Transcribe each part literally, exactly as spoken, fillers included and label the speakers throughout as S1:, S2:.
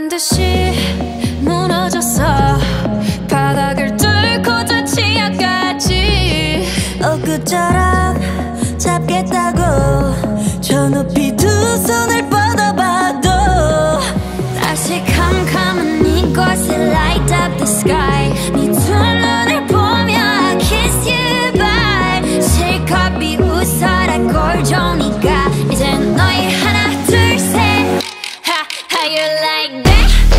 S1: 듯이 무너졌어. 바닥을 뚫고 저 치아까지
S2: 엊그처럼 잡겠다고 저 높이 두 손을 뻗어봐도
S1: 다시 캄캄한 이곳에 light up the sky. 네 두 눈을 보며 I kiss you bye. 실컷 비웃어라 꼴좋으니까 이젠 너희 하나 둘 셋. Ha, how you like that?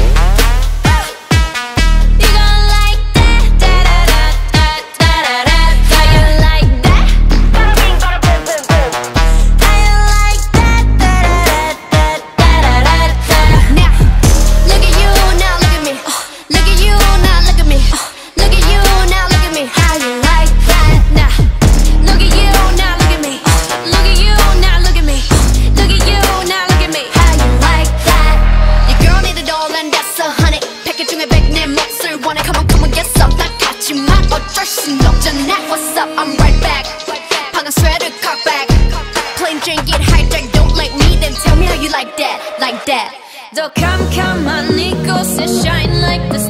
S3: What's up? I'm right back. 방금 sweater cock back. Plain drink it hijack. Don't like me, then tell me how you like that, like that.
S1: 더 캄캄한 이곳에 shine like the